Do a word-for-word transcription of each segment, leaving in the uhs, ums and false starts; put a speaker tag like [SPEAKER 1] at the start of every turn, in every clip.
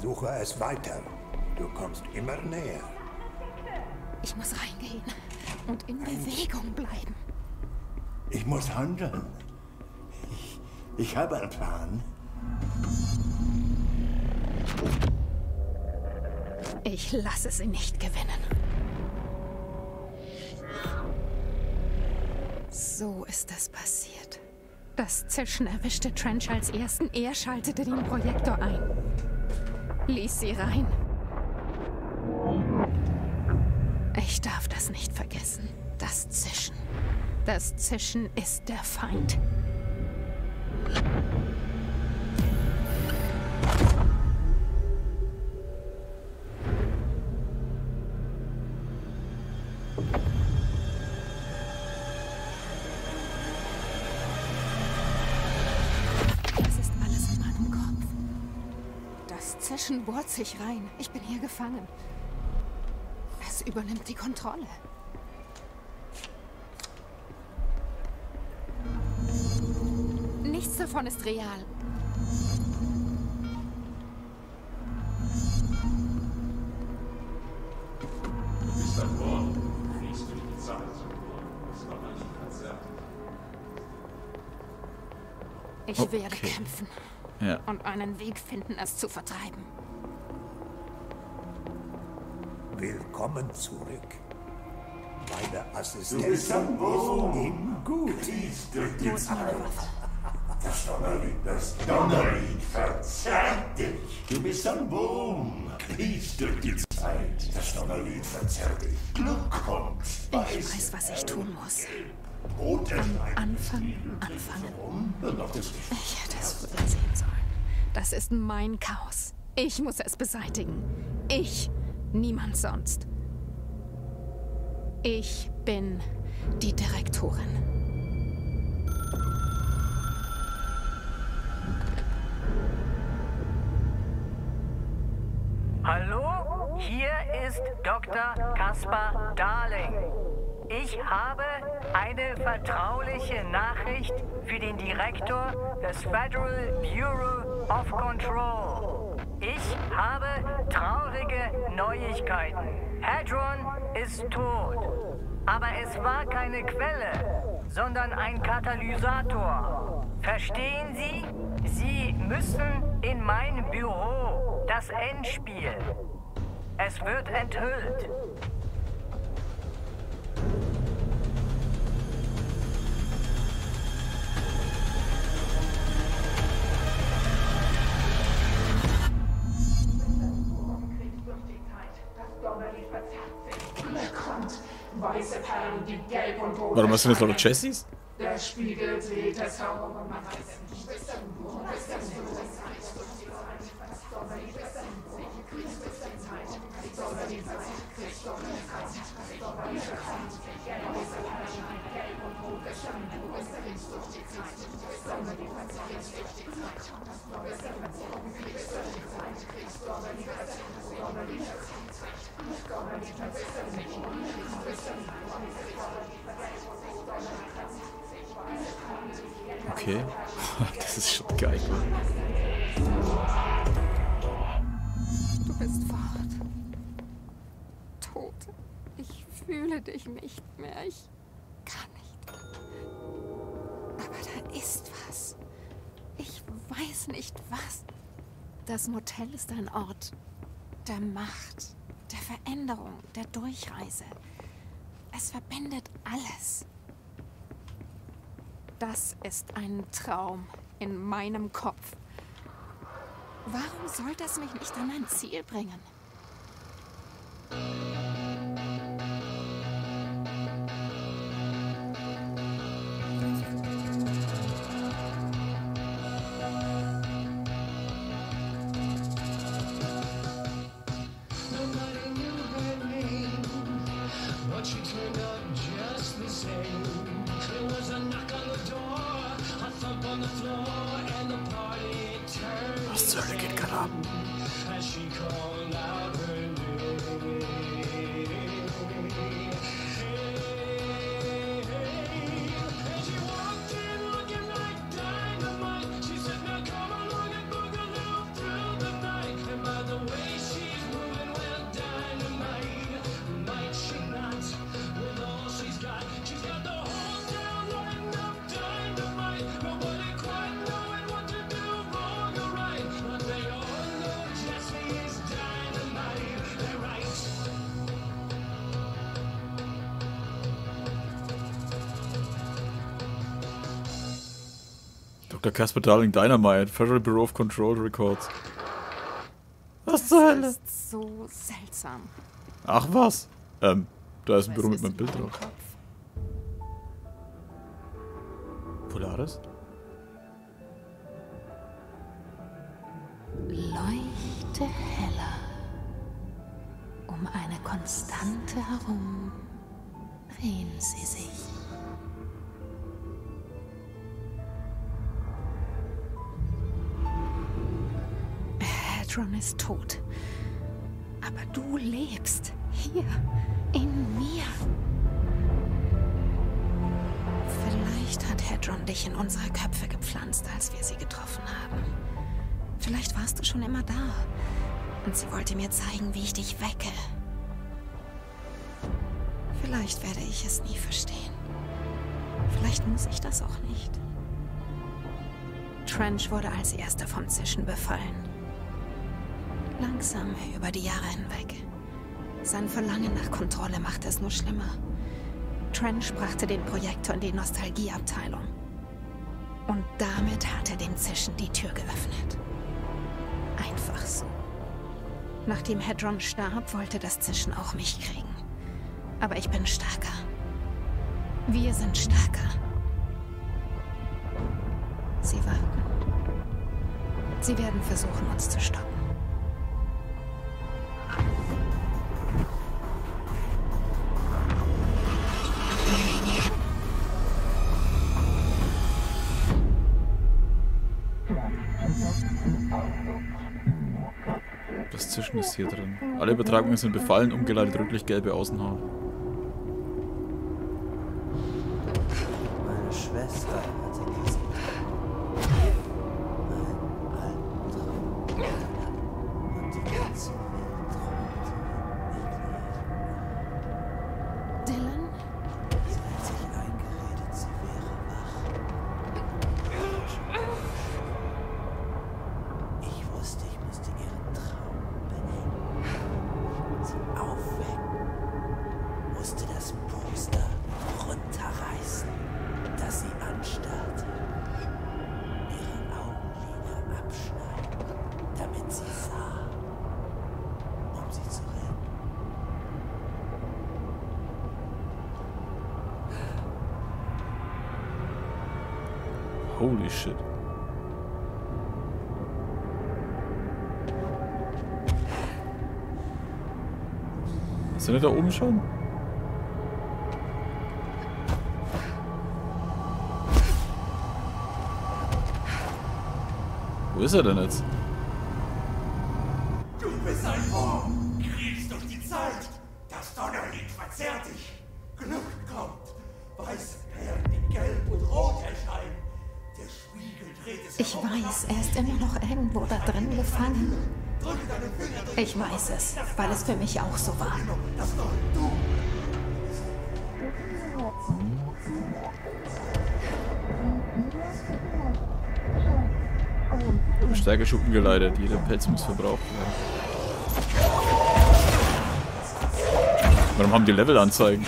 [SPEAKER 1] Versuche es weiter. Du kommst immer näher.
[SPEAKER 2] Ich muss reingehen und in Bewegung bleiben.
[SPEAKER 1] Ich muss handeln. Ich, ich habe einen Plan.
[SPEAKER 2] Ich lasse sie nicht gewinnen. So ist es passiert. Das Zischen erwischte Trench als ersten. Er schaltete den Projektor ein. Ließ sie rein. Ich darf das nicht vergessen. Das Zischen. Das Zischen ist der Feind. Das ist alles in meinem Kopf. Das Zischen bohrt sich rein. Ich bin hier gefangen. Es übernimmt die Kontrolle. Nichts davon ist real.
[SPEAKER 3] Du bist an Bord. Du fliegst durch die Zeit. Das war mein Konzert.
[SPEAKER 2] Ich
[SPEAKER 4] Okay.
[SPEAKER 2] werde kämpfen.
[SPEAKER 4] Ja.
[SPEAKER 2] Und einen Weg finden, es zu vertreiben.
[SPEAKER 1] Willkommen zurück. Meine Assistentin
[SPEAKER 5] Du bist am Boden.
[SPEAKER 1] ist ihm gut.
[SPEAKER 5] Fließt durch die
[SPEAKER 2] Wo ist meine
[SPEAKER 5] Zeit.
[SPEAKER 2] Waffe?
[SPEAKER 5] Das Donnerlied, das Donnerlied verzerrt dich. Du bist am Boom. Fließt durch die Zeit. Das Donnerlied verzerrt dich. Glück kommt.
[SPEAKER 2] Ich weiß, was ich tun muss.
[SPEAKER 5] Rote
[SPEAKER 2] Am Anfang anfangen.
[SPEAKER 5] und auf das
[SPEAKER 2] Ich hätte es früher sehen sollen. Das ist mein Chaos. Ich muss es beseitigen. Ich, niemand sonst. Ich bin die Direktorin.
[SPEAKER 6] Hallo, hier ist Doktor Kaspar Darling. Ich habe eine vertrauliche Nachricht für den Direktor des Federal Bureau of Control. Ich habe traurige Neuigkeiten. Hadron ist tot. Aber es war keine Quelle, sondern ein Katalysator. Verstehen Sie? Sie müssen in mein Büro. Das Endspiel. Es wird enthüllt.
[SPEAKER 7] Weiße Perlen, die gelb und rot.
[SPEAKER 4] Warum hast du jetzt lauter Jessies?
[SPEAKER 7] Der Spiegel dreht es herum und man weiß es nicht. Bis dann, bis dann, bis
[SPEAKER 4] Okay. Das ist schon geil.
[SPEAKER 2] Du bist fort. Tot. Ich fühle dich nicht mehr. Ich kann nicht. Aber da ist was. Ich weiß nicht was. Das Motel ist ein Ort der Macht, der Veränderung, der Durchreise. Es verbindet alles. Das ist ein Traum in meinem Kopf. Warum sollte es mich nicht an mein Ziel bringen?
[SPEAKER 4] Was zur Hölle geht gerade ab? Doktor Caspar Darling Dynamite, Federal Bureau of Control Records. Was zur Hölle?
[SPEAKER 2] Das ist so seltsam.
[SPEAKER 4] Ach was? Ähm, da ist ein
[SPEAKER 2] Aber
[SPEAKER 4] Büro
[SPEAKER 2] es
[SPEAKER 4] mit meinem
[SPEAKER 2] ist
[SPEAKER 4] Bild
[SPEAKER 2] in meinem
[SPEAKER 4] drauf.
[SPEAKER 2] Kopf.
[SPEAKER 4] Polaris?
[SPEAKER 2] Leuchte heller. Um eine Konstante herum drehen sie sich. Hadron ist tot. Aber du lebst hier in mir. Vielleicht hat Hadron dich in unsere Köpfe gepflanzt, als wir sie getroffen haben. Vielleicht warst du schon immer da. Und sie wollte mir zeigen, wie ich dich wecke. Vielleicht werde ich es nie verstehen. Vielleicht muss ich das auch nicht. Trench wurde als erster vom Zischen befallen. Langsam über die Jahre hinweg. Sein Verlangen nach Kontrolle machte es nur schlimmer. Trench brachte den Projektor in die Nostalgieabteilung. Und damit hat er dem Zischen die Tür geöffnet. Einfach so. Nachdem Hadron starb, wollte das Zischen auch mich kriegen. Aber ich bin stärker. Wir sind stärker. Sie warten. Sie werden versuchen, uns zu stoppen.
[SPEAKER 4] Das Zischen ist hier drin. Alle Übertragungen sind befallen, umgeleitet rötlich-gelbe Außenhaut.
[SPEAKER 8] Meine Schwester hatte diesen einen alten Traum. Und die ganze Welt träumte mit ihr.
[SPEAKER 2] Dylan?
[SPEAKER 8] Sie hat sich eingeredet, sie wäre wach. Ich wusste, ich musste ihren Traum beenden. Sie aufwecken. Musste das Poster runterreißen, das sie anstarrte. Ihre Augenlider abschneiden, damit sie sah, um sie zu retten.
[SPEAKER 4] Holy shit. Ist er nicht da oben schon? Wo ist er denn jetzt?
[SPEAKER 5] Du bist ein Wurm, kriegst durch die Zeit. Das Donnerlied verzehrt dich. Glück kommt. Weiße Perlen, die gelb und rot erscheinen. Der Spiegel dreht es
[SPEAKER 2] Ich
[SPEAKER 5] herum und
[SPEAKER 2] weiß,
[SPEAKER 5] ab.
[SPEAKER 2] er ist immer noch irgendwo da drin gefangen.
[SPEAKER 5] Drücke deine Finger durch.
[SPEAKER 2] Ich weiß es, weil es für mich auch so war.
[SPEAKER 5] Das noch du.
[SPEAKER 4] Stärkeschuppen geleitet. Jeder Pelz muss verbraucht werden. Warum haben die Levelanzeigen?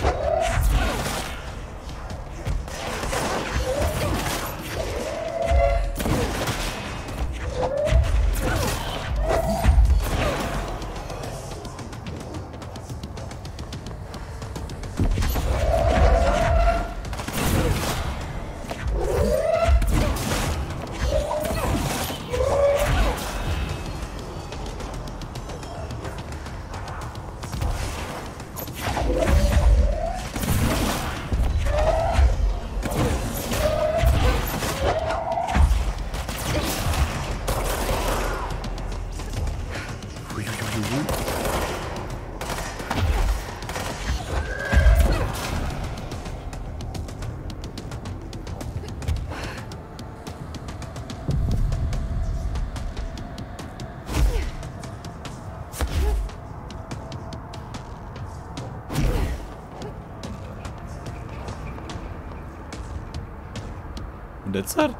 [SPEAKER 4] Und jetzt hat.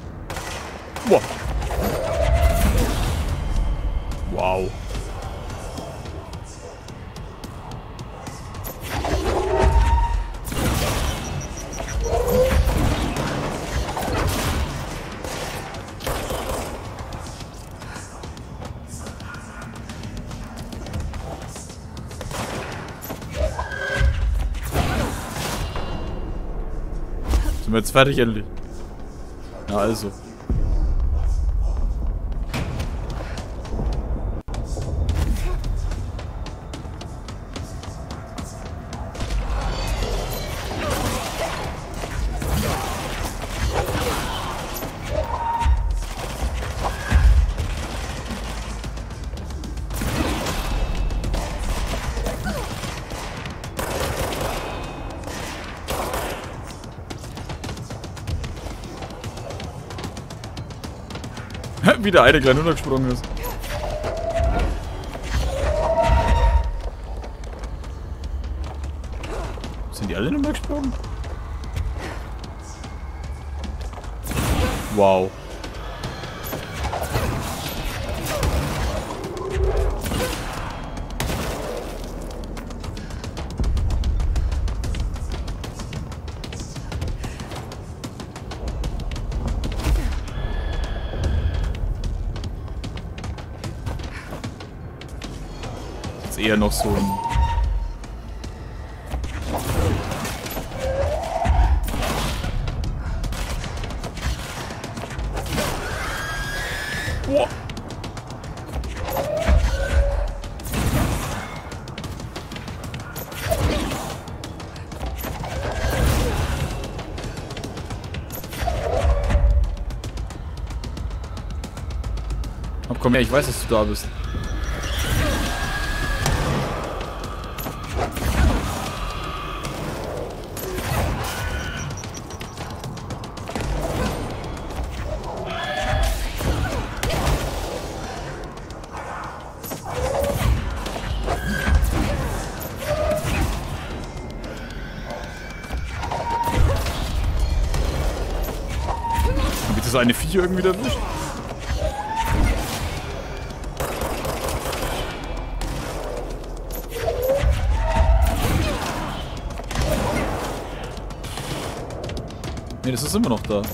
[SPEAKER 4] Wow. Wow. wir jetzt fertig endlich? Na also. Wie der eine gleich runtergesprungen ist. Sind die alle nochmal gesprungen? Wow. Eher noch so ein... Boah. Ach, komm her, ich weiß, dass du da bist. So eine Vieh irgendwie erwischt. Ne, das ist immer noch da.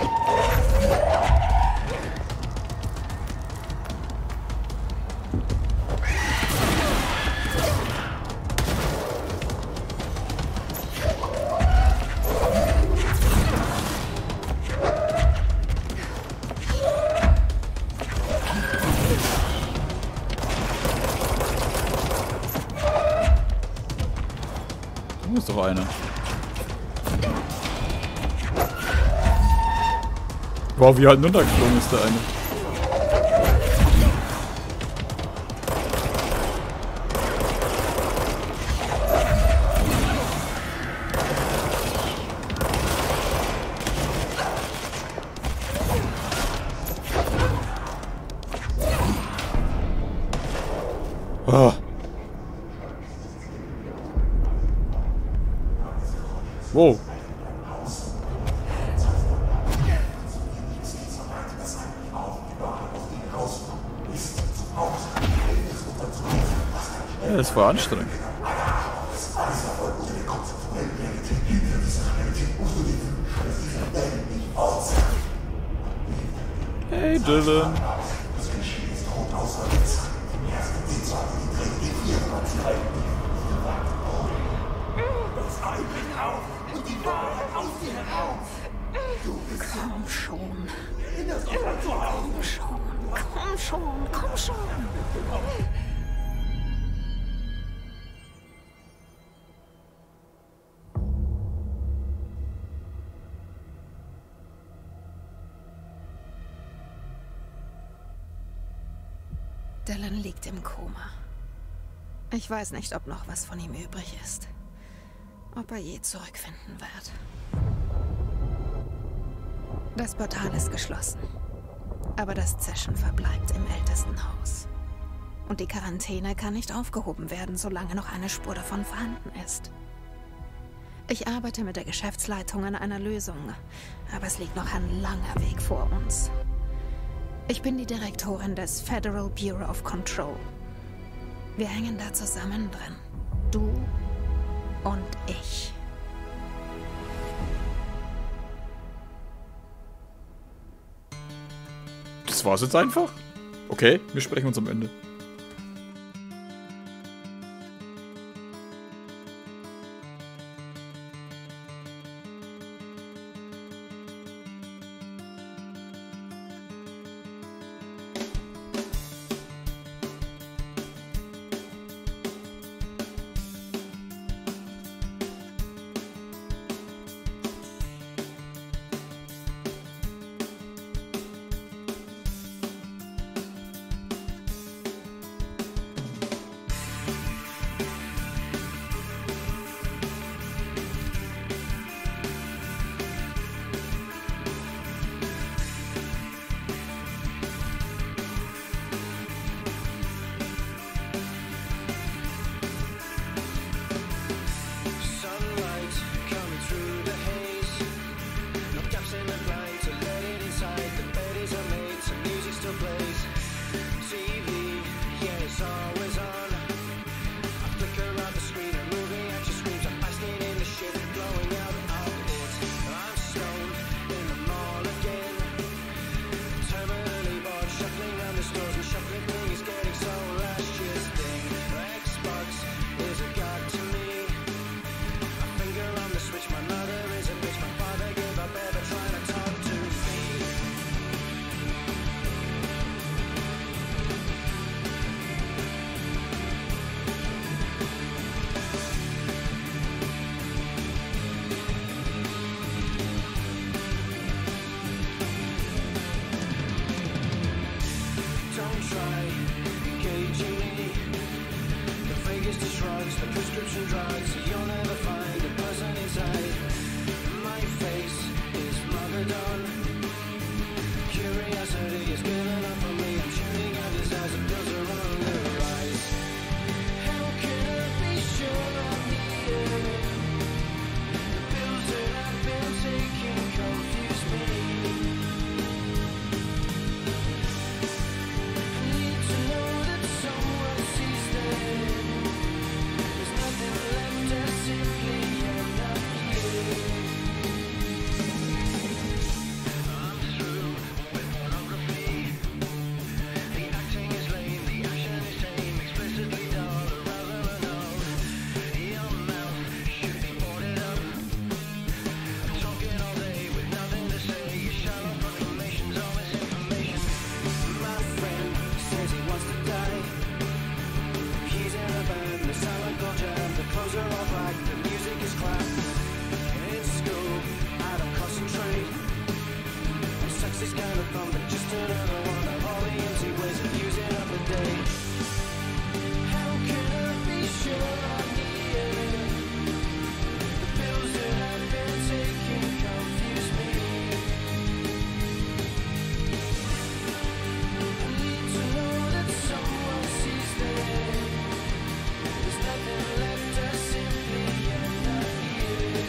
[SPEAKER 4] Da ist doch einer. Wow, wie halt runtergeflogen ist der eine. Ah. Wow. Ja, das war anstrengend. Hey Dylan.
[SPEAKER 2] Komm schon. Komm schon. Komm schon. Komm schon. Dylan liegt im Koma. Ich weiß nicht, ob noch was von ihm übrig ist. Ob er je zurückfinden wird. Das Portal ist geschlossen. Aber das Zischen verbleibt im Ältestenhaus. Und die Quarantäne kann nicht aufgehoben werden, solange noch eine Spur davon vorhanden ist. Ich arbeite mit der Geschäftsleitung an einer Lösung, aber es liegt noch ein langer Weg vor uns. Ich bin die Direktorin des Federal Bureau of Control. Wir hängen da zusammen drin. Du und ich.
[SPEAKER 4] Das war's jetzt einfach? Okay, wir sprechen uns am Ende.
[SPEAKER 9] don't try engaging me. The fakest of shrugs, the prescription drugs. You'll never find a person inside. My face is Magadon. Curiosity is given up on me. I'm shooting out this as the pills are on the rise. How can I be sure I'm here? The pills that I've been taking confuse me. I need to know that someone sees them. There's nothing left, I simply am not here. I'm through with pornography. The acting is lame, the action is tame, explicitly dull, rather than null. Your mouth should be boarded up. Talking all day with nothing to say. Your shallow proclamations, all misinformation. My friend says he wants to die. He's in a band, the silent go jam. The clothes are all black, the music is crap. In school, I don't concentrate. And sex is kind of fun, but just another one of all the empty ways of using up the day. How can I be sure I'm here? The pills that I've been taking confuse me. I need to know that someone sees them. There's nothing left, I simply am not here.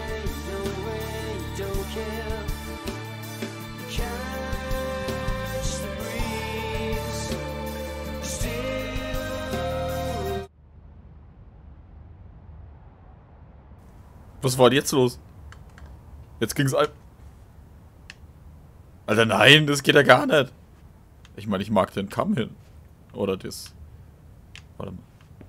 [SPEAKER 9] way, no way, don't care. Catch the breeze, still.
[SPEAKER 4] Was war denn jetzt los? Jetzt ging's ein. Alter, nein, das geht ja gar nicht. Ich meine, ich mag den Kamm hin. Oder das. Warte mal.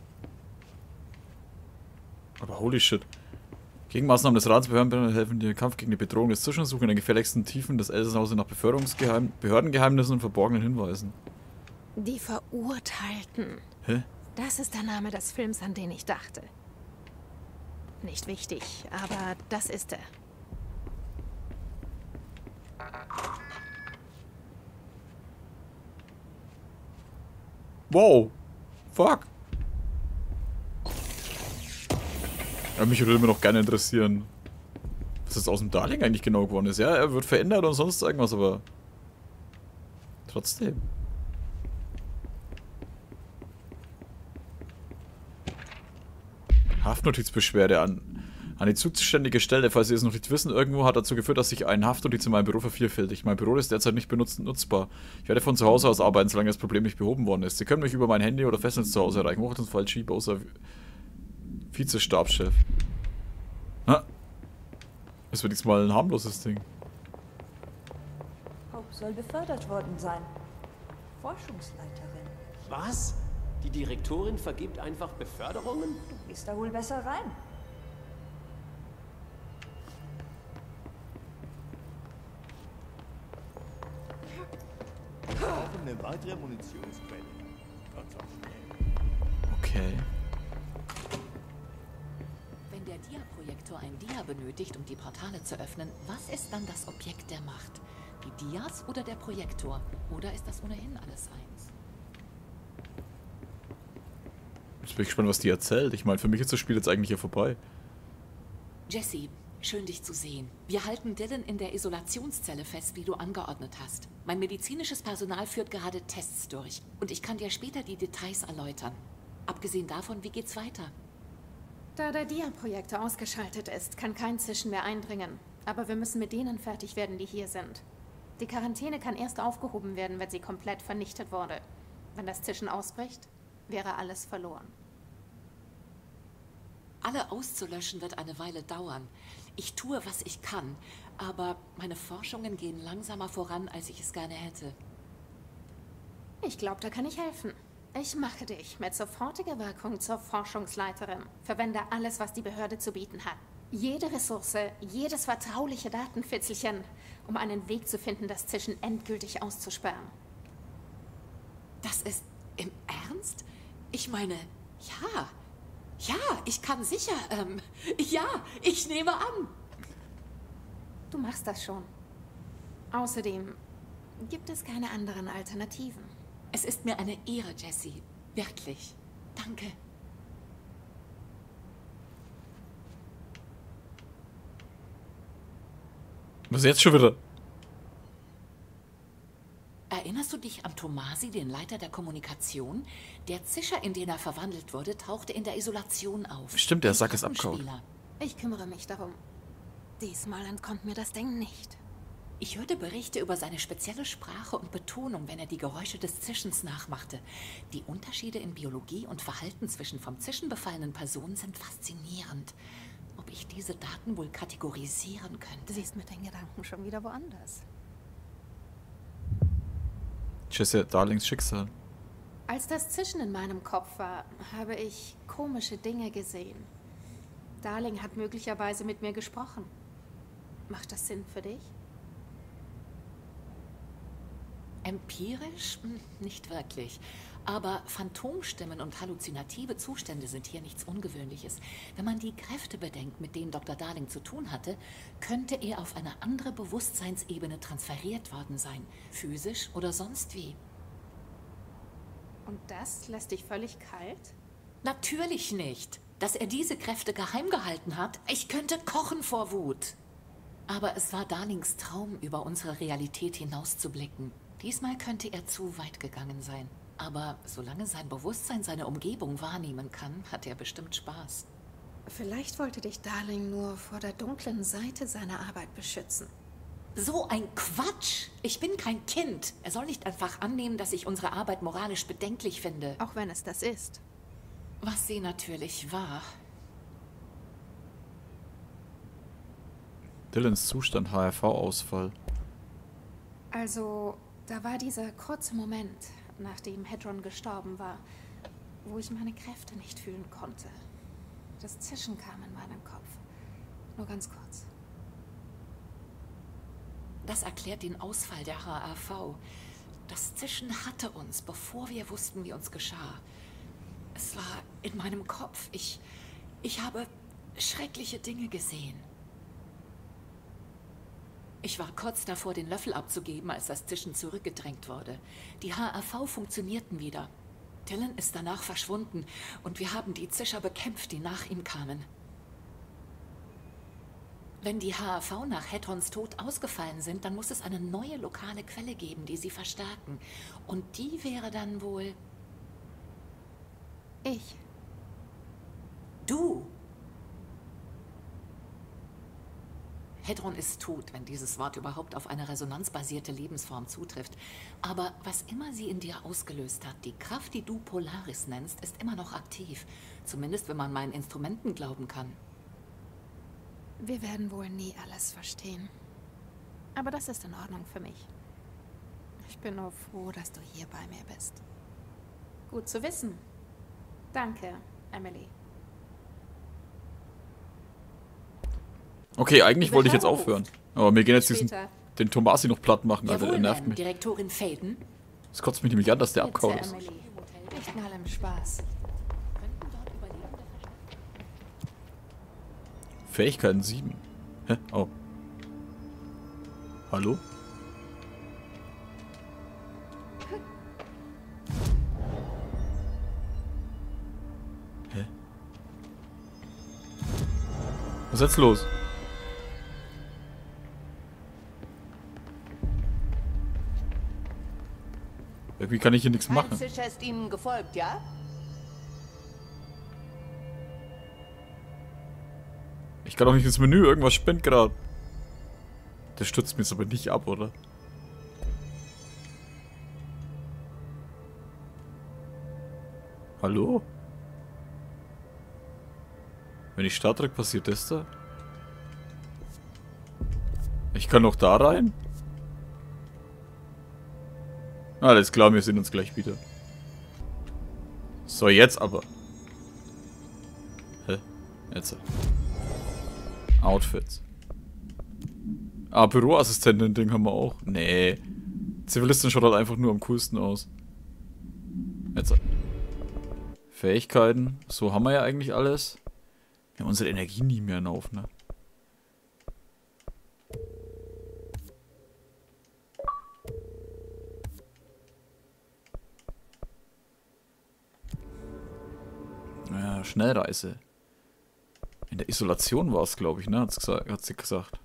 [SPEAKER 4] Aber holy shit. Gegenmaßnahmen des Ratsbehörden helfen dir im Kampf gegen die Bedrohung des Zwischensuchen in den gefährlichsten Tiefen des Elsenhauses nach Beförderungsgeheim Behördengeheimnissen und verborgenen Hinweisen.
[SPEAKER 2] Die Verurteilten.
[SPEAKER 4] Hä?
[SPEAKER 2] Das ist der Name des Films, an den ich dachte. Nicht wichtig, aber das ist er.
[SPEAKER 4] Wow. Fuck. Ja, mich würde immer noch gerne interessieren, was jetzt aus dem Darling eigentlich genau geworden ist. Ja, er wird verändert und sonst irgendwas, aber trotzdem. Haftnotizbeschwerde an, an die zuständige Stelle, falls Sie es noch nicht wissen, irgendwo hat dazu geführt, dass sich ein Haftnotiz in meinem Büro vervielfältigt. Mein Büro ist derzeit nicht benutzt und nutzbar. Ich werde von zu Hause aus arbeiten, solange das Problem nicht behoben worden ist. Sie können mich über mein Handy oder Festnetz zu Hause erreichen. Hochstandsfall Chief, außer Vizestabschef. Na? Das wird diesmal ein harmloses Ding.
[SPEAKER 10] Hope soll befördert worden sein. Forschungsleiterin.
[SPEAKER 11] Was? Die Direktorin vergibt einfach Beförderungen?
[SPEAKER 10] Du gehst da wohl besser rein.
[SPEAKER 1] Wir brauchen eine weitere Munitionsquelle. Ganz auch schnell.
[SPEAKER 4] Okay.
[SPEAKER 12] Wenn der Dia-Projektor ein Dia benötigt, um die Portale zu öffnen, was ist dann das Objekt der Macht? Die Dias oder der Projektor? Oder ist das ohnehin alles eins?
[SPEAKER 4] Jetzt bin ich gespannt, was die erzählt. Ich meine, für mich ist das Spiel jetzt eigentlich hier vorbei.
[SPEAKER 12] Jesse, schön dich zu sehen. Wir halten Dylan in der Isolationszelle fest, wie du angeordnet hast. Mein medizinisches Personal führt gerade Tests durch. Und ich kann dir später die Details erläutern. Abgesehen davon, wie geht's weiter?
[SPEAKER 2] Da der Dia-Projektor ausgeschaltet ist, kann kein Zischen mehr eindringen. Aber wir müssen mit denen fertig werden, die hier sind. Die Quarantäne kann erst aufgehoben werden, wenn sie komplett vernichtet wurde. Wenn das Zischen ausbricht, wäre alles verloren.
[SPEAKER 12] Alle auszulöschen wird eine Weile dauern. Ich tue, was ich kann, aber meine Forschungen gehen langsamer voran, als ich es gerne hätte.
[SPEAKER 2] Ich glaube, da kann ich helfen. Ich mache dich mit sofortiger Wirkung zur Forschungsleiterin. Verwende alles, was die Behörde zu bieten hat. Jede Ressource, jedes vertrauliche Datenfitzelchen, um einen Weg zu finden, das Zischen endgültig auszusperren.
[SPEAKER 12] Das ist im Ernst? Ich meine, ja. Ja, ich kann sicher, ähm, ja, ich nehme an.
[SPEAKER 2] Du machst das schon. Außerdem gibt es keine anderen Alternativen.
[SPEAKER 12] Es ist mir eine Ehre, Jessie. Wirklich. Danke.
[SPEAKER 4] Was jetzt schon wieder?
[SPEAKER 12] Erinnerst du dich an Tomasi, den Leiter der Kommunikation? Der Zischer, in den er verwandelt wurde, tauchte in der Isolation auf.
[SPEAKER 4] Stimmt, der Sack ist abgehauen.
[SPEAKER 2] Ich kümmere mich darum. Diesmal entkommt mir das Ding nicht.
[SPEAKER 12] Ich hörte Berichte über seine spezielle Sprache und Betonung, wenn er die Geräusche des Zischens nachmachte. Die Unterschiede in Biologie und Verhalten zwischen vom Zischen befallenen Personen sind faszinierend. Ob ich diese Daten wohl kategorisieren könnte?
[SPEAKER 2] Du siehst mit den Gedanken schon wieder woanders.
[SPEAKER 4] Jesse Darlings Schicksal.
[SPEAKER 2] Als das Zischen in meinem Kopf war, habe ich komische Dinge gesehen. Darling hat möglicherweise mit mir gesprochen. Macht das Sinn für dich?
[SPEAKER 12] Empirisch? Hm, nicht wirklich. Aber Phantomstimmen und halluzinative Zustände sind hier nichts Ungewöhnliches. Wenn man die Kräfte bedenkt, mit denen Doktor Darling zu tun hatte, könnte er auf eine andere Bewusstseinsebene transferiert worden sein. Physisch oder sonst wie.
[SPEAKER 2] Und das lässt dich völlig kalt?
[SPEAKER 12] Natürlich nicht. Dass er diese Kräfte geheim gehalten hat, ich könnte kochen vor Wut. Aber es war Darlings Traum, über unsere Realität hinauszublicken. Diesmal könnte er zu weit gegangen sein. Aber solange sein Bewusstsein seine Umgebung wahrnehmen kann, hat er bestimmt Spaß.
[SPEAKER 2] Vielleicht wollte dich Darling nur vor der dunklen Seite seiner Arbeit beschützen.
[SPEAKER 12] So ein Quatsch! Ich bin kein Kind. Er soll nicht einfach annehmen, dass ich unsere Arbeit moralisch bedenklich finde.
[SPEAKER 2] Auch wenn es das ist.
[SPEAKER 12] Was sie natürlich war.
[SPEAKER 4] Dylans Zustand, H R V-Ausfall.
[SPEAKER 2] Also, da war dieser kurze Moment, nachdem Hedron gestorben war, wo ich meine Kräfte nicht fühlen konnte. Das Zischen kam in meinen Kopf. Nur ganz kurz.
[SPEAKER 12] Das erklärt den Ausfall der H R V. Das Zischen hatte uns, bevor wir wussten, wie uns geschah. Es war in meinem Kopf. Ich, ich habe schreckliche Dinge gesehen. Ich war kurz davor, den Löffel abzugeben, als das Zischen zurückgedrängt wurde. Die H R V funktionierten wieder. Dylan ist danach verschwunden und wir haben die Zischer bekämpft, die nach ihm kamen. Wenn die H R V nach Hedrons Tod ausgefallen sind, dann muss es eine neue lokale Quelle geben, die sie verstärken. Und die wäre dann wohl...
[SPEAKER 2] Ich.
[SPEAKER 12] Du! Hedron ist tot, wenn dieses Wort überhaupt auf eine resonanzbasierte Lebensform zutrifft. Aber was immer sie in dir ausgelöst hat, die Kraft, die du Polaris nennst, ist immer noch aktiv. Zumindest, wenn man meinen Instrumenten glauben kann.
[SPEAKER 2] Wir werden wohl nie alles verstehen. Aber das ist in Ordnung für mich. Ich bin nur froh, dass du hier bei mir bist. Gut zu wissen. Danke, Emily.
[SPEAKER 4] Okay, eigentlich wollte ich jetzt aufhören. Aber wir gehen jetzt diesen,
[SPEAKER 2] Später.
[SPEAKER 4] den Tomasi noch platt machen, Alter. Der
[SPEAKER 12] Jawohl,
[SPEAKER 4] nervt
[SPEAKER 12] Ma'am,
[SPEAKER 4] mich.
[SPEAKER 12] Direktorin Faden.
[SPEAKER 4] Es kotzt mich nämlich an, dass der
[SPEAKER 2] Bitte,
[SPEAKER 4] abgehauen ist.
[SPEAKER 2] Emily. Nicht mal im Spaß.
[SPEAKER 4] Fähigkeiten sieben. Hä? Oh. Hallo? Hä? Was ist jetzt los? Irgendwie kann ich hier nichts machen.
[SPEAKER 13] Ein Zischer ist Ihnen gefolgt, ja?
[SPEAKER 4] Ich kann auch nicht ins Menü, irgendwas spinnt gerade. Der stürzt mir jetzt aber nicht ab, oder? Hallo? Wenn ich Start drücke, passiert das da? Ich kann noch da rein? Alles klar, wir sehen uns gleich wieder. So, jetzt aber. Hä? Jetzt. Outfits. Ah, Büroassistentin-Ding haben wir auch. Nee. Zivilistin schaut halt einfach nur am coolsten aus. Jetzt. Fähigkeiten. So haben wir ja eigentlich alles. Wir haben unsere Energie nie mehr auf, ne? Ja, Schnellreise. In der Isolation war es, glaube ich, ne? Hat's gesagt, hat sie gesagt.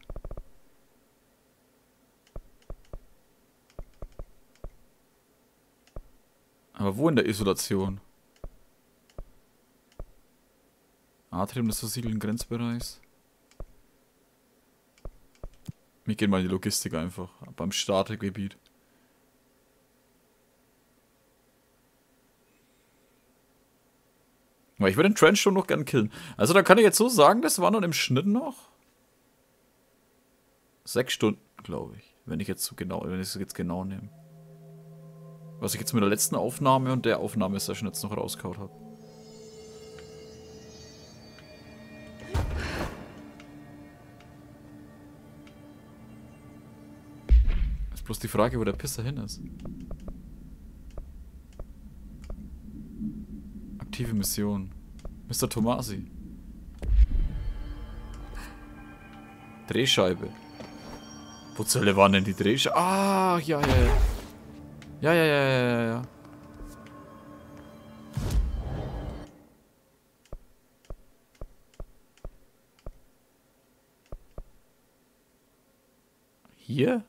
[SPEAKER 4] Aber wo in der Isolation? Atrium des versiegelten Grenzbereichs. Wir gehen mal in die Logistik einfach. Beim Startergebiet. Aber ich würde den Trench schon noch gern killen. Also da kann ich jetzt so sagen, das waren dann im Schnitt noch sechs Stunden, glaube ich. Wenn ich jetzt so genau, wenn ich es jetzt genau nehme. Was ich jetzt mit der letzten Aufnahme und der Aufnahmesession jetzt noch rausgehauen habe. Ist bloß die Frage, wo der Pisser hin ist. Aktive Mission. Mister Tomasi. Drehscheibe. Wo zur Hölle waren denn die Drehscheibe? Ah, ja, ja, ja. Ja, ja, ja, ja, ja, ja. Hier?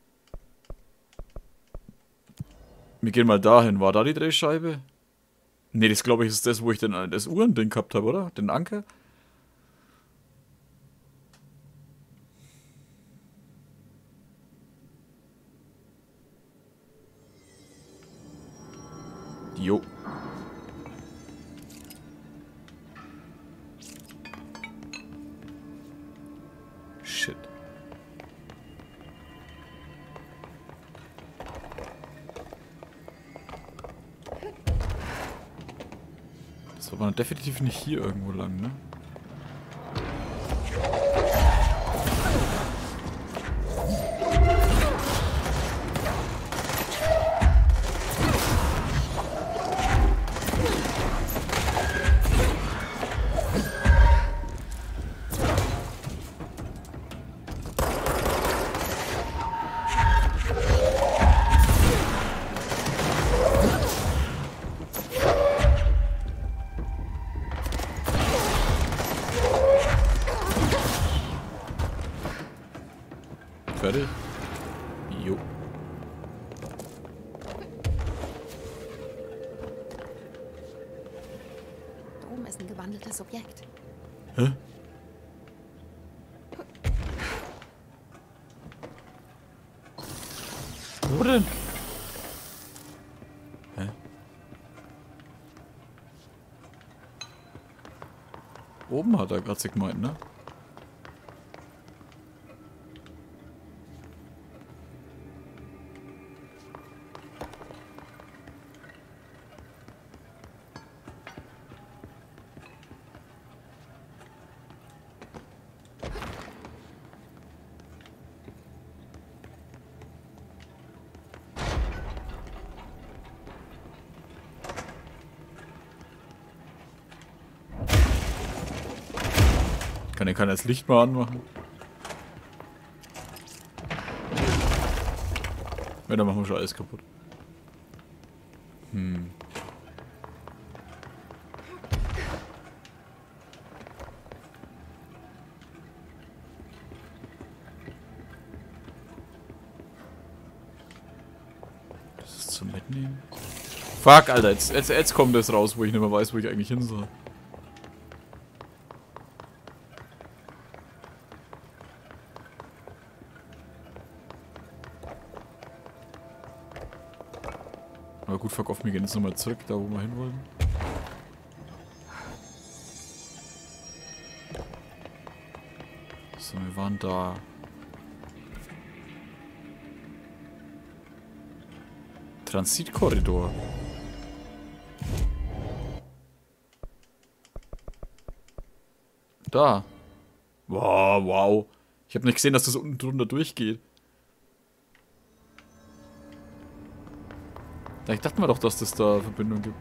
[SPEAKER 4] Wir gehen mal dahin. War da die Drehscheibe? Nee, das glaube ich ist das, wo ich den, das Uhrending gehabt habe, oder? Den Anker? Jo. Shit. Das war aber definitiv nicht hier irgendwo lang, ne? Fertig? Jo.
[SPEAKER 2] Da oben ist ein gewandeltes Objekt.
[SPEAKER 4] Hä? Wo denn? Hä? Oben hat er gerade sich gemeint, ne? Kann er kann das Licht mal anmachen? Ja, dann machen wir schon alles kaputt. Hm. Das ist zum Mitnehmen. Fuck, Alter, jetzt, jetzt, jetzt kommt das raus, wo ich nicht mehr weiß, wo ich eigentlich hin soll. Aber gut, fuck off, wir gehen jetzt nochmal zurück, da wo wir hin wollen. So, wir waren da. Transitkorridor. Da. Wow, wow. Ich habe nicht gesehen, dass das unten drunter durchgeht. Ich dachte mir doch, dass das da Verbindung gibt.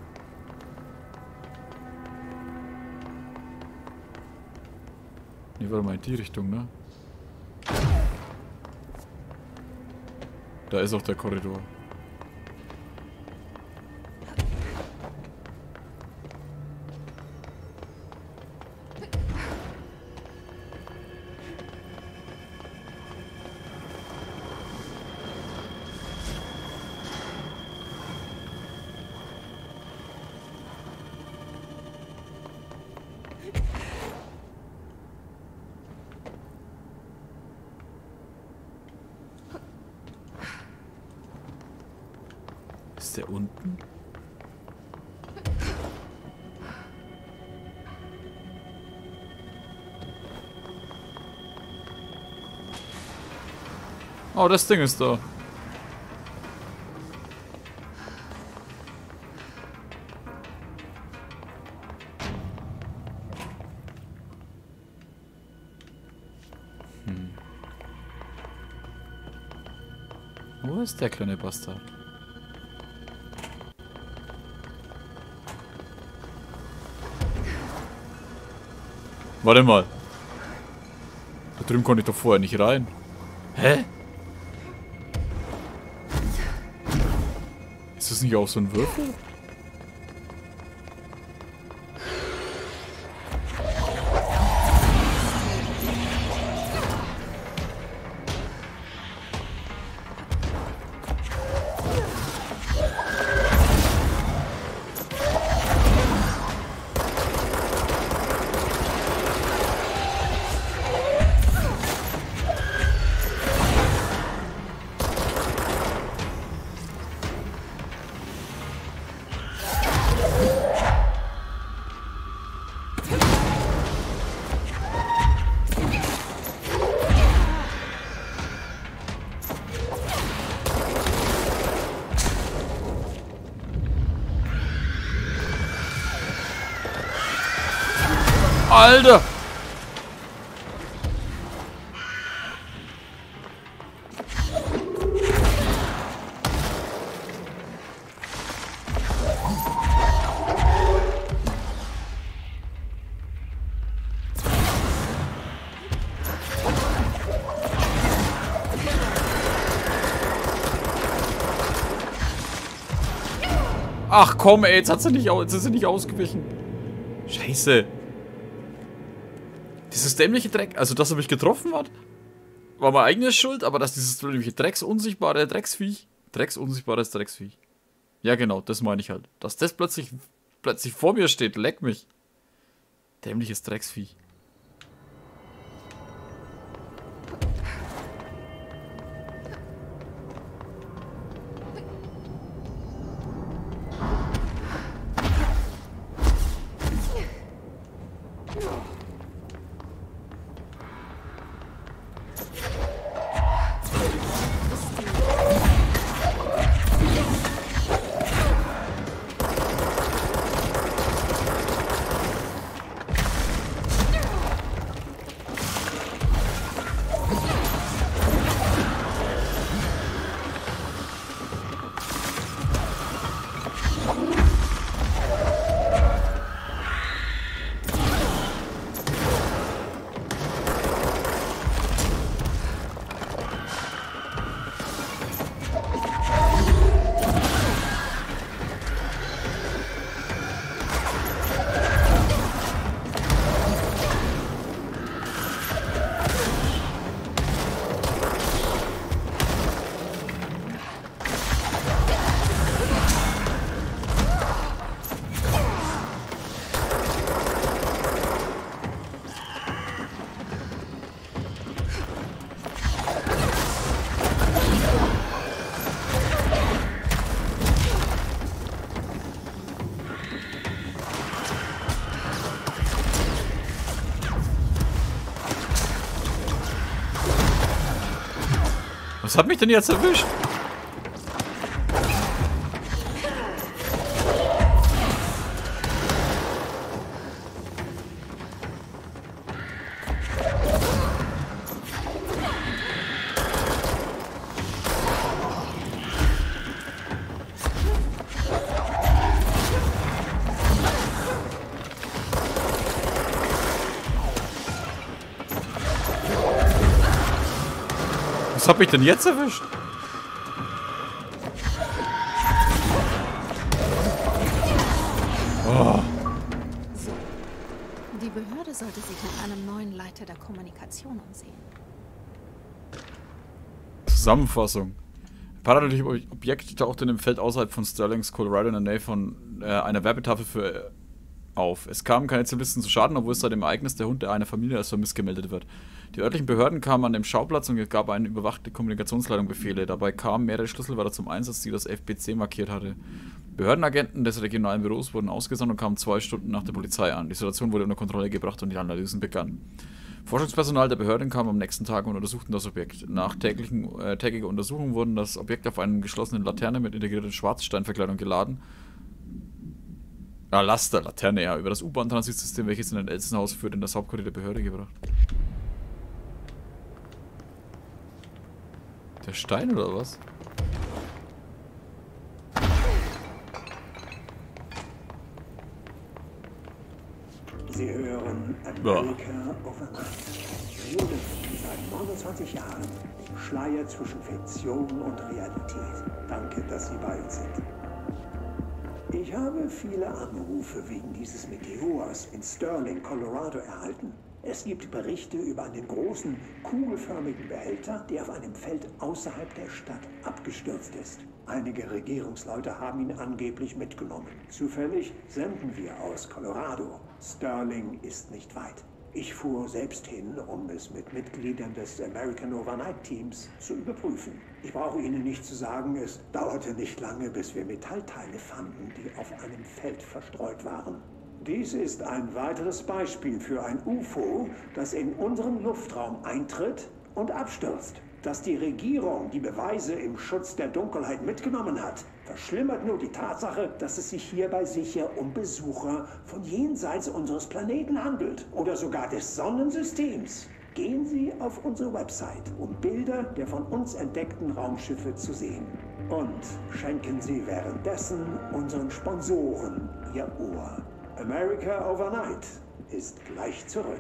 [SPEAKER 4] Nee, warte mal, in die Richtung, ne? Da ist auch der Korridor. Ist der unten? Oh, das Ding ist da. Hm. Wo ist der kleine Bastard? Warte mal. Da drüben konnte ich doch vorher nicht rein. Hä? Ist das nicht auch so ein Würfel? Alter! Ach komm, ey, jetzt hat sie nicht, jetzt ist sie nicht ausgewichen. Scheiße. Dieses dämliche Dreck, also dass er mich getroffen hat, war meine eigene Schuld, aber dass dieses dämliche drecksunsichtbare Drecksviech, drecksunsichtbares Drecksviech. Ja genau, das meine ich halt. Dass das plötzlich, plötzlich vor mir steht, leck mich. Dämliches Drecksviech. Was hat mich denn jetzt erwischt? Was hab ich denn jetzt erwischt? Oh.
[SPEAKER 2] So. Die Behörde sollte sich nach einem neuen Leiter der Kommunikation umsehen.
[SPEAKER 4] Zusammenfassung. Ein paranormales Objekt taucht in dem Feld außerhalb von Sterlings, Colorado, in der Nähe von äh, einer Werbetafel für äh, auf. Es kamen keine Zivilisten zu Schaden, obwohl es seit dem Ereignis der Hund der einer Familie als vermisst gemeldet wird. Die örtlichen Behörden kamen an den Schauplatz und gab eine überwachte Kommunikationsleitung Befehle. Dabei kamen mehrere Schlüsselwörter zum Einsatz, die das F B C markiert hatte. Behördenagenten des regionalen Büros wurden ausgesandt und kamen zwei Stunden nach der Polizei an. Die Situation wurde unter Kontrolle gebracht und die Analysen begannen. Forschungspersonal der Behörden kam am nächsten Tag und untersuchten das Objekt. Nach täglichen, äh, tägiger Untersuchung wurden das Objekt auf einer geschlossenen Laterne mit integrierter Schwarzsteinverkleidung geladen. Ah, Laster, Laterne, ja, über das U-Bahn-Transitsystem, welches in ein Elternhaus führt, in das Hauptquartier der Behörde gebracht. Der Stein oder was?
[SPEAKER 14] Sie hören America Overnight. Juden seit neunundzwanzig Jahren. Schleier zwischen Fiktion und Realität. Danke, dass Sie bei uns sind. Ich habe viele Anrufe wegen dieses Meteors in Sterling, Colorado erhalten. Es gibt Berichte über einen großen, kugelförmigen Behälter, der auf einem Feld außerhalb der Stadt abgestürzt ist. Einige Regierungsleute haben ihn angeblich mitgenommen. Zufällig senden wir aus Colorado. Sterling ist nicht weit. Ich fuhr selbst hin, um es mit Mitgliedern des American Overnight Teams zu überprüfen. Ich brauche Ihnen nicht zu sagen, es dauerte nicht lange, bis wir Metallteile fanden, die auf einem Feld verstreut waren. Dies ist ein weiteres Beispiel für ein U F O, das in unseren Luftraum eintritt und abstürzt. Dass die Regierung die Beweise im Schutz der Dunkelheit mitgenommen hat, verschlimmert nur die Tatsache, dass es sich hierbei sicher um Besucher von jenseits unseres Planeten handelt oder sogar des Sonnensystems. Gehen Sie auf unsere Website, um Bilder der von uns entdeckten Raumschiffe zu sehen. Und schenken Sie währenddessen unseren Sponsoren Ihr Ohr. America Overnight ist gleich zurück.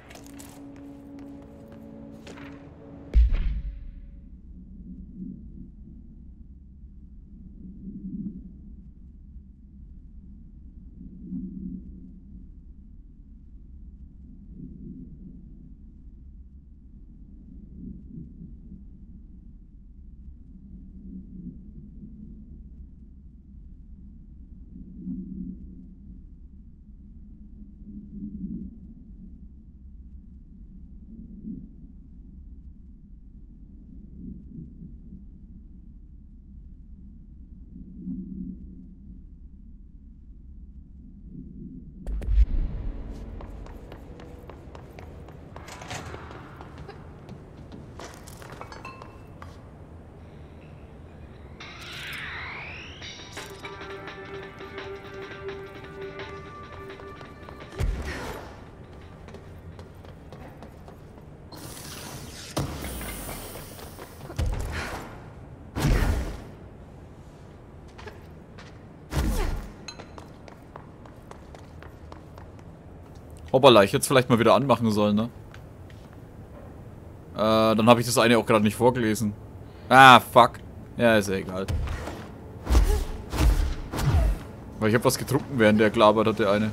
[SPEAKER 4] Hoppala, ich hätte es vielleicht mal wieder anmachen sollen, ne? Äh, dann habe ich das eine auch gerade nicht vorgelesen. Ah, fuck. Ja, ist ja egal. Weil ich habe was getrunken, während der gelabert hat, der eine.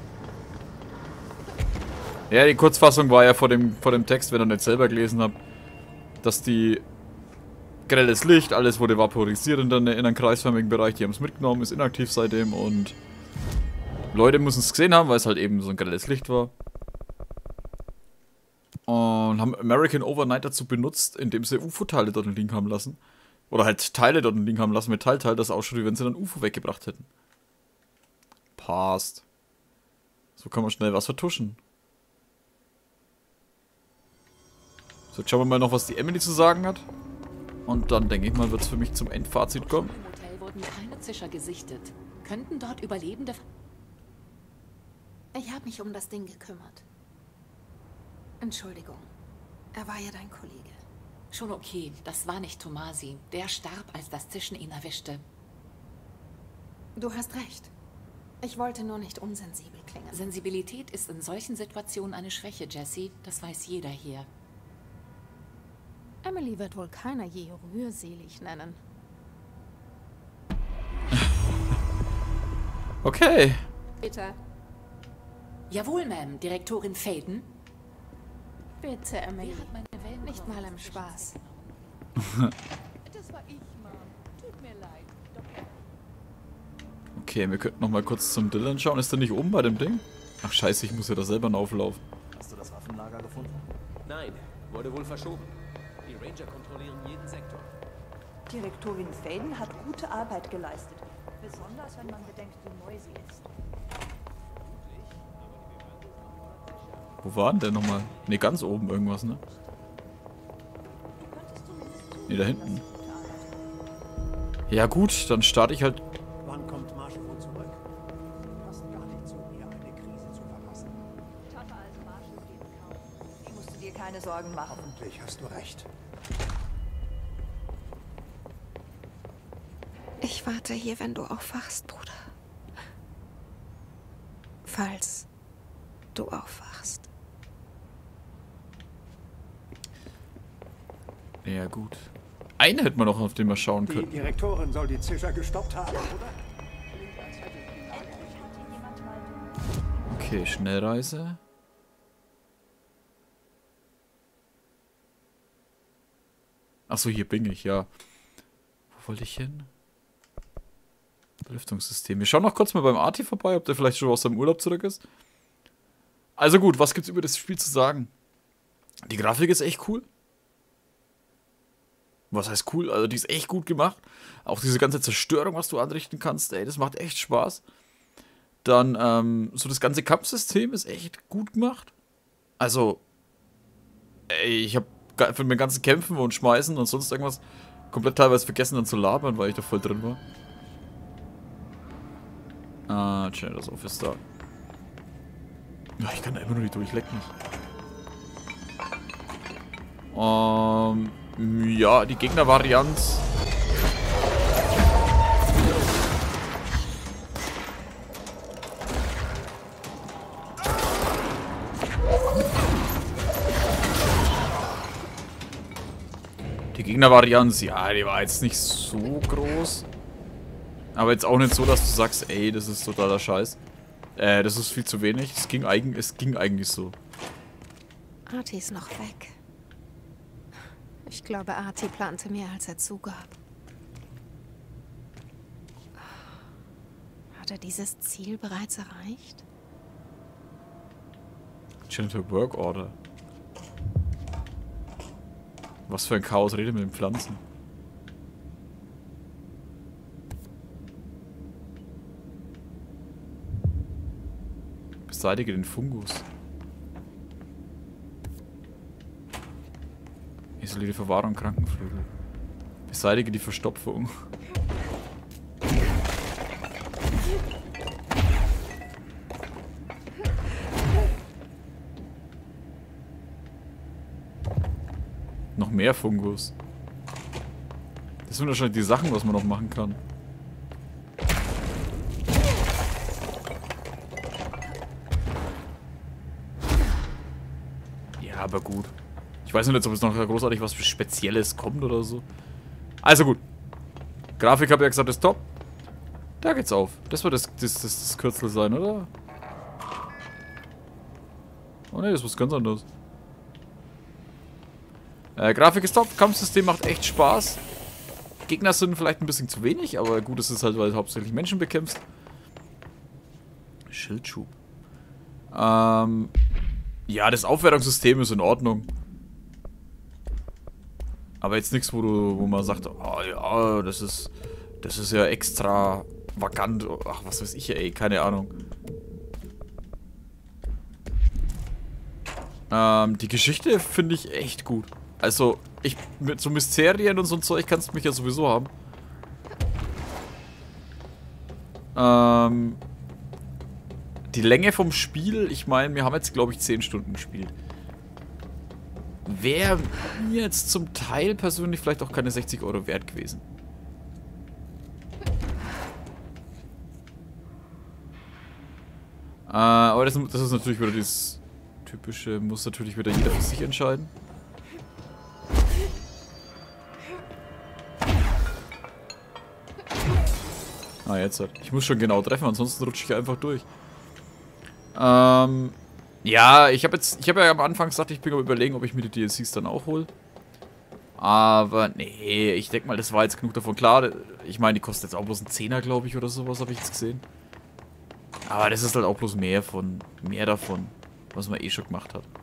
[SPEAKER 4] Ja, die Kurzfassung war ja vor dem, vor dem Text, wenn ihr nicht selber gelesen habt, dass die grelles Licht, alles wurde vaporisiert in, der, in einem kreisförmigen Bereich, die haben es mitgenommen, ist inaktiv seitdem und Leute müssen es gesehen haben, weil es halt eben so ein grelles Licht war. Und haben American Overnight dazu benutzt, indem sie U F O-Teile dort liegen haben lassen. Oder halt Teile dort liegen haben lassen, Metallteile, das ausschaut, wie wenn sie dann U F O weggebracht hätten. Passt. So kann man schnell was vertuschen. So, jetzt schauen wir mal noch, was die Emily zu sagen hat. Und dann, denke ich mal, wird es für mich zum Endfazit kommen.
[SPEAKER 12] Im Hotel wurden keine Zischer gesichtet. Könnten dort Überlebende...
[SPEAKER 2] Ich habe mich um das Ding gekümmert. Entschuldigung. Er war ja dein Kollege.
[SPEAKER 12] Schon okay, das war nicht Tomasi. Der starb, als das Zischen ihn erwischte.
[SPEAKER 2] Du hast recht. Ich wollte nur nicht unsensibel klingen.
[SPEAKER 12] Sensibilität ist in solchen Situationen eine Schwäche, Jessie. Das weiß jeder hier.
[SPEAKER 2] Emily wird wohl keiner je rührselig nennen.
[SPEAKER 4] Okay.
[SPEAKER 2] Bitte.
[SPEAKER 12] Jawohl, Ma'am. Direktorin Faden.
[SPEAKER 2] Bitte, Emily. Nicht mal im Spaß.
[SPEAKER 15] Das war ich, Mom. Tut mir leid.
[SPEAKER 4] Okay, wir könnten noch mal kurz zum Dylan schauen. Ist der nicht oben bei dem Ding? Ach scheiße, ich muss ja da selber auflaufen.
[SPEAKER 11] Hast du das Waffenlager gefunden? Nein, wurde wohl verschoben. Die Ranger kontrollieren jeden Sektor.
[SPEAKER 10] Direktorin Faden hat gute Arbeit geleistet. Besonders, wenn man bedenkt, wie neu sie ist.
[SPEAKER 4] Wo war denn der nochmal? Ne, ganz oben irgendwas, ne? Ne, da hinten. Ja gut, dann starte ich halt...
[SPEAKER 14] Wann kommt Marshall zurück? Passt gar nicht zu mir, eine Krise zu verpassen.
[SPEAKER 10] Tougher als Marshall geht kaum. Die musst du dir keine Sorgen machen.
[SPEAKER 14] Hoffentlich hast du recht.
[SPEAKER 2] Ich warte hier, wenn du aufwachst, Bruder. Falls du aufwachst.
[SPEAKER 4] Ja gut. Eine hätte man noch, auf den wir schauen können.
[SPEAKER 14] Die Direktorin soll die Zischer gestoppt haben, oder?
[SPEAKER 4] Okay, Schnellreise. Achso, hier bin ich, ja. Wo wollte ich hin? Belüftungssystem. Wir schauen noch kurz mal beim Arti vorbei, ob der vielleicht schon aus seinem Urlaub zurück ist. Also gut, was gibt's über das Spiel zu sagen? Die Grafik ist echt cool. Was heißt cool? Also die ist echt gut gemacht. Auch diese ganze Zerstörung, was du anrichten kannst, ey, das macht echt Spaß. Dann, ähm, so das ganze Kampfsystem ist echt gut gemacht. Also, ey, ich habe von den ganzen Kämpfen und Schmeißen und sonst irgendwas komplett teilweise vergessen dann zu labern, weil ich da voll drin war. Ah, Janitor's Office da. Ja, ich kann da immer nur nicht durch, leck mich. Ähm, ja, die Gegnervarianz. Die Gegnervarianz, ja, die war jetzt nicht so groß. Aber jetzt auch nicht so, dass du sagst, ey, das ist totaler Scheiß. Äh, das ist viel zu wenig. Es ging, eigen, es ging eigentlich so.
[SPEAKER 2] Artie ist noch weg. Ich glaube, Artie plante mehr, als er zugab. Hat er dieses Ziel bereits erreicht?
[SPEAKER 4] Janitor Work Order. Was für ein Chaos redet mit den Pflanzen? Beseitige den Fungus. Isolierte Verwahrung Krankenflügel. Beseitige die Verstopfung. Noch mehr Fungus. Das sind wahrscheinlich die Sachen, was man noch machen kann. Ja, aber gut. Ich weiß nicht, ob es noch großartig was Spezielles kommt oder so. Also gut. Grafik, habe ich ja gesagt, ist top. Da geht's auf. Das wird das, das, das, das Kürzel sein, oder? Oh ne, das ist was ganz anderes. Äh, Grafik ist top, Kampfsystem macht echt Spaß. Gegner sind vielleicht ein bisschen zu wenig, aber gut, es ist halt, weil du hauptsächlich Menschen bekämpfst. Schildschub. Ähm, ja, das Aufwertungssystem ist in Ordnung. Aber jetzt nichts, wo du, wo man sagt, oh ja, das ist, das ist ja extra vakant. Ach, was weiß ich ja, ey, keine Ahnung. Ähm, die Geschichte finde ich echt gut. Also, ich, mit so Mysterien und so ein Zeug kannst du mich ja sowieso haben. Ähm, die Länge vom Spiel, ich meine, wir haben jetzt, glaube ich, zehn Stunden gespielt. Wäre mir jetzt zum Teil persönlich vielleicht auch keine sechzig Euro wert gewesen. Äh, aber das, das ist natürlich wieder das typische, muss natürlich wieder jeder für sich entscheiden. Ah, jetzt halt. Ich muss schon genau treffen, ansonsten rutsche ich einfach durch. Ähm, ja, ich habe jetzt, ich habe ja am Anfang gesagt, ich bin am Überlegen, ob ich mir die D L Cs dann auch hole. Aber nee, ich denke mal, das war jetzt genug davon. Klar, ich meine, die kostet jetzt auch bloß einen Zehner, glaube ich, oder sowas, habe ich jetzt gesehen. Aber das ist halt auch bloß mehr von, mehr davon, was man eh schon gemacht hat.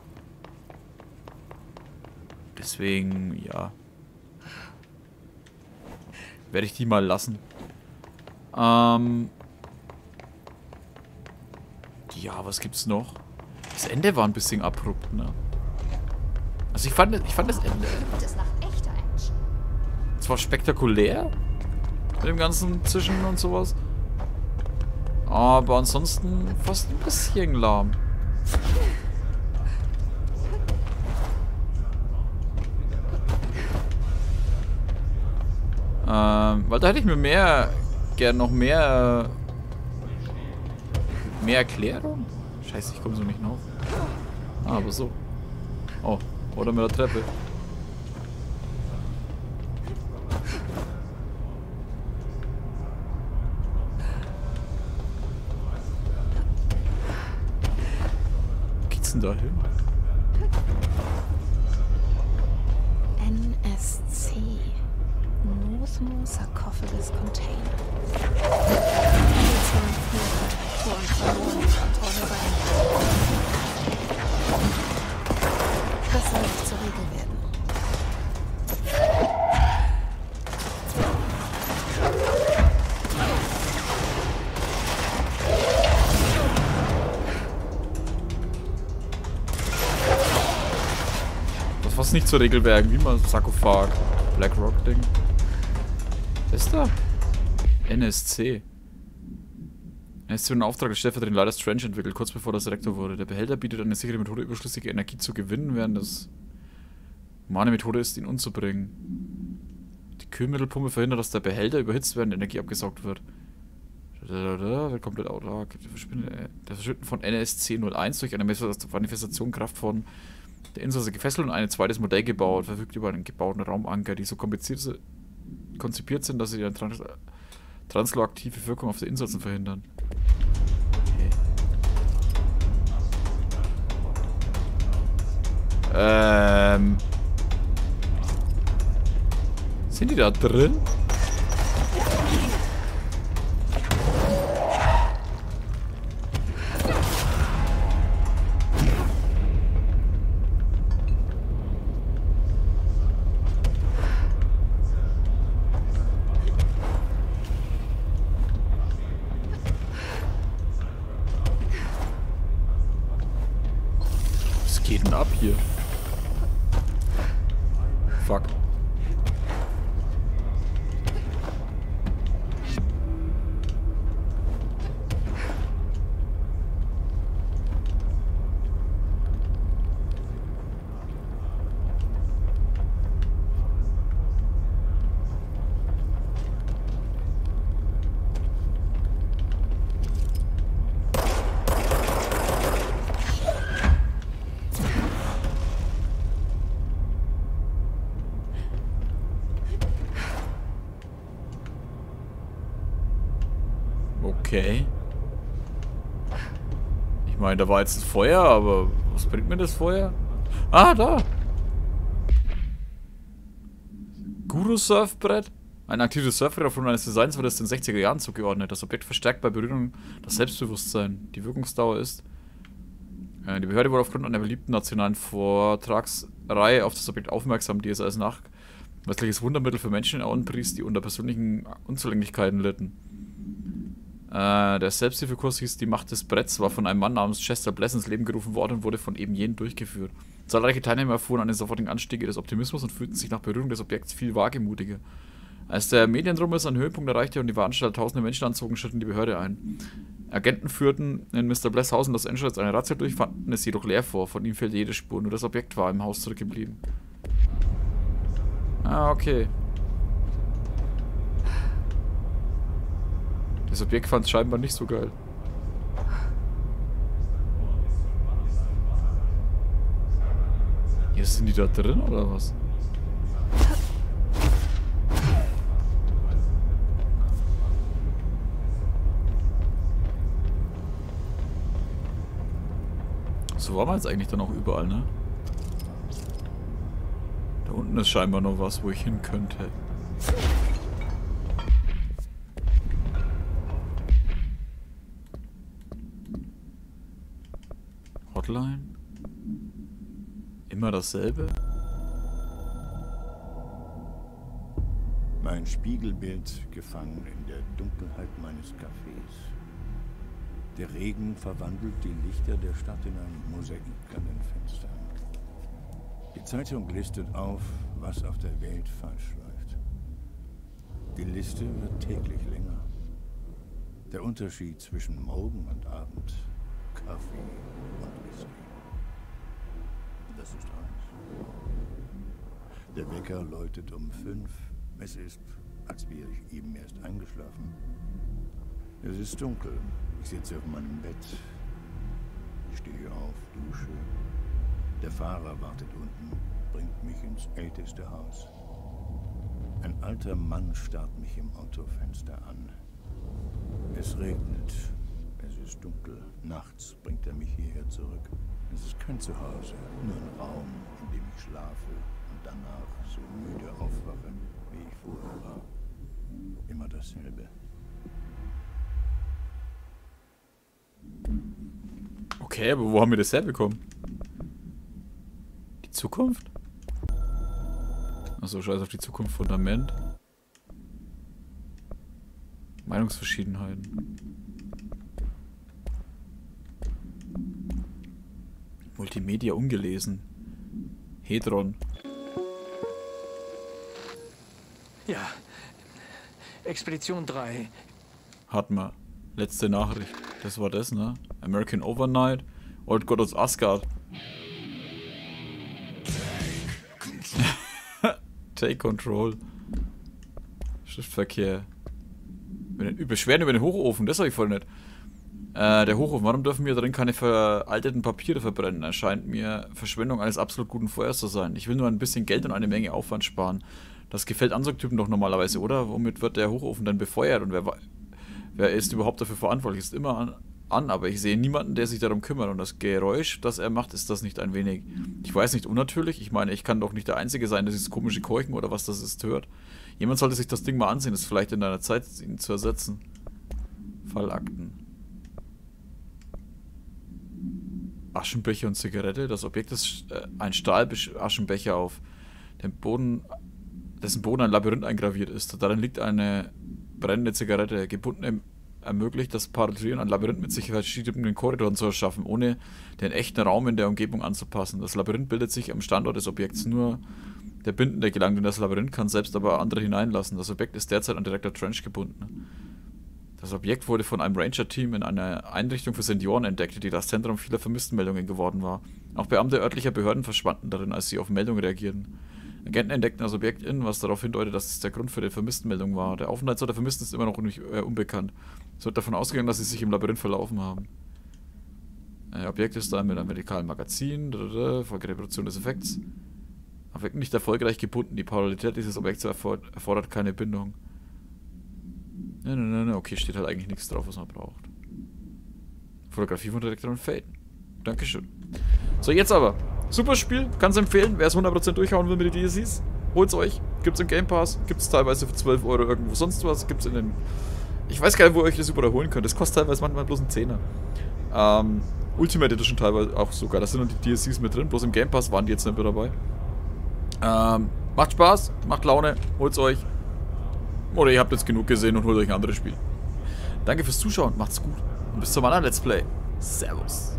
[SPEAKER 4] Deswegen, ja. Werde ich die mal lassen. Ähm. Ja, was gibt's noch? Das Ende war ein bisschen abrupt, ne? Also ich fand, ich fand das Ende zwar spektakulär mit dem ganzen Zischen und sowas, aber ansonsten fast ein bisschen lahm. Ähm, weil da hätte ich mir mehr, gern noch mehr, mehr Erklärung. Scheiße, ich komme so nicht hinauf. Ah, aber so. Oh, oder mit der Treppe. Wo geht's denn da hin?
[SPEAKER 2] N S C. Nosmo Sarcophagus Container. Vor und verloren Kontrolle über den. Das soll nicht zur Regel werden.
[SPEAKER 4] was nicht zur Regel wäre, wie mal Sarkophag. Blackrock-Ding. Ist da? N S C. N S C einen Auftrag des stellvertretenden Leiters Strange entwickelt, kurz bevor das Rektor wurde. Der Behälter bietet eine sichere Methode, überschüssige Energie zu gewinnen, während das humane Methode ist, ihn umzubringen. Die Kühlmittelpumpe verhindert, dass der Behälter überhitzt, während Energie abgesaugt wird. Wird komplett autark. Der Verschwinden von N S C null eins durch eine Manifestation Kraft von der Insasse gefesselt und ein zweites Modell gebaut, verfügt über einen gebauten Raumanker, die so kompliziert konzipiert sind, dass sie eine trans transloaktive Wirkung auf die Insassen verhindern. Okay. Ähm. Sind die da drin? Was geht denn ab hier? Fuck. Okay. Ich meine, da war jetzt das Feuer, aber was bringt mir das Feuer? Ah, da! Guru-Surfbrett? Ein aktives Surfbrett aufgrund eines Designs wurde es den sechziger Jahren zugeordnet. Das Objekt verstärkt bei Berührung das Selbstbewusstsein. Die Wirkungsdauer ist... Äh, die Behörde wurde aufgrund einer beliebten nationalen Vortragsreihe auf das Objekt aufmerksam, die es als nachweisliches Wundermittel für Menschen anpries, die unter persönlichen Unzulänglichkeiten litten. Äh, der Selbsthilfekurs hieß Die Macht des Bretts, war von einem Mann namens Chester Bless ins Leben gerufen worden und wurde von eben jenen durchgeführt. Zahlreiche Teilnehmer erfuhren einen sofortigen Anstieg ihres Optimismus und fühlten sich nach Berührung des Objekts viel wagemutiger. Als der Medienrummel seinen Höhepunkt erreichte und die Veranstalter tausende Menschen anzogen, schritten die Behörde ein. Agenten führten in Mister Bless Haus in Los Angeles eine Razzia durch, fanden es jedoch leer vor. Von ihm fehlte jede Spur, nur das Objekt war im Haus zurückgeblieben. Ah, okay. Das Objekt fand es scheinbar nicht so geil. Jetzt sind die da drin, oder was? So war man jetzt eigentlich dann auch überall, ne? Da unten ist scheinbar noch was, wo ich hin könnte. Hotline? Immer dasselbe?
[SPEAKER 1] Mein Spiegelbild gefangen in der Dunkelheit meines Cafés. Der Regen verwandelt die Lichter der Stadt in ein Mosaik an den Fenstern. Die Zeitung listet auf, was auf der Welt falsch läuft. Die Liste wird täglich länger. Der Unterschied zwischen Morgen und Abend, Kaffee und Whisky. Das ist alles. Der Wecker läutet um fünf. Es ist, als wäre ich eben erst eingeschlafen. Es ist dunkel. Ich sitze auf meinem Bett. Ich stehe auf, dusche. Der Fahrer wartet unten, bringt mich ins älteste Haus. Ein alter Mann starrt mich im Autofenster an. Es regnet. Es ist dunkel. Nachts bringt er mich hierher zurück. Es ist kein Zuhause, nur ein Raum, in dem ich schlafe und danach so müde aufwache, wie ich vorher war. Immer dasselbe.
[SPEAKER 4] Okay, aber wo haben wir das herbekommen? Die Zukunft? Achso, scheiß auf die Zukunft, Fundament. Meinungsverschiedenheiten. Multimedia ungelesen. Hedron.
[SPEAKER 16] Ja. Expedition drei.
[SPEAKER 4] Hat man. Letzte Nachricht. Das war das, ne? American Overnight. Old God aus Asgard. Take Control. Schriftverkehr. Beschwerden über den Hochofen, das habe ich voll nicht. Äh, der Hochofen, warum dürfen wir darin keine veralteten Papiere verbrennen? Erscheint mir Verschwendung eines absolut guten Feuers zu sein. Ich will nur ein bisschen Geld und eine Menge Aufwand sparen. Das gefällt Anzugtypen doch normalerweise, oder? Womit wird der Hochofen dann befeuert? Und wer, wer ist überhaupt dafür verantwortlich? Ist immer an, an, aber ich sehe niemanden, der sich darum kümmert. Und das Geräusch, das er macht, ist das nicht ein wenig... Ich weiß nicht, unnatürlich? Ich meine, ich kann doch nicht der Einzige sein, der dieses komische Keuchen oder was das ist, hört. Jemand sollte sich das Ding mal ansehen. Das ist vielleicht in deiner Zeit, ihn zu ersetzen. Fallakten. Aschenbecher und Zigarette. Das Objekt ist äh, ein Stahlaschenbecher auf dem Boden... dessen Boden ein Labyrinth eingraviert ist. Darin liegt eine brennende Zigarette. Gebunden ermöglicht das Paratrieren ein Labyrinth mit sich verschiedenen Korridoren zu erschaffen, ohne den echten Raum in der Umgebung anzupassen. Das Labyrinth bildet sich am Standort des Objekts. Nur der Bindende gelangt in das Labyrinth, kann selbst aber andere hineinlassen. Das Objekt ist derzeit an Direktor Trench gebunden. Das Objekt wurde von einem Ranger-Team in einer Einrichtung für Senioren entdeckt, die das Zentrum vieler Vermisstenmeldungen geworden war. Auch Beamte örtlicher Behörden verschwanden darin, als sie auf Meldungen reagierten. Agenten entdeckten das Objekt in, was darauf hindeutet, dass es der Grund für die Vermisstenmeldung war. Der Aufenthaltsort der Vermissten ist immer noch nicht, äh, unbekannt. Es wird davon ausgegangen, dass sie sich im Labyrinth verlaufen haben. Ein Objekt ist dann mit einem medikalen Magazin, Folge Reproduktion des Effekts. Objekt nicht erfolgreich gebunden. Die Parallelität dieses Objekts erfordert, erfordert keine Bindung. Ne, ne, ne, ne, okay, steht halt eigentlich nichts drauf, was man braucht. Fotografie von Direktor Faden. Dankeschön. So, jetzt aber. Super Spiel, kann's empfehlen. Wer es hundert Prozent durchhauen will mit den D L Cs, holt's euch. Gibt's im Game Pass, gibt's teilweise für zwölf Euro irgendwo sonst was. Gibt's in den... Ich weiß gar nicht, wo ihr euch das überall holen könnt. Das kostet teilweise manchmal bloß einen Zehner. Ähm, Ultimate Edition teilweise auch sogar. Da sind noch die D L Cs mit drin. Bloß im Game Pass waren die jetzt nicht mehr dabei. Ähm, macht Spaß, macht Laune, holt's euch. Oder ihr habt jetzt genug gesehen und holt euch ein anderes Spiel. Danke fürs Zuschauen, macht's gut. Und bis zum anderen Let's Play. Servus.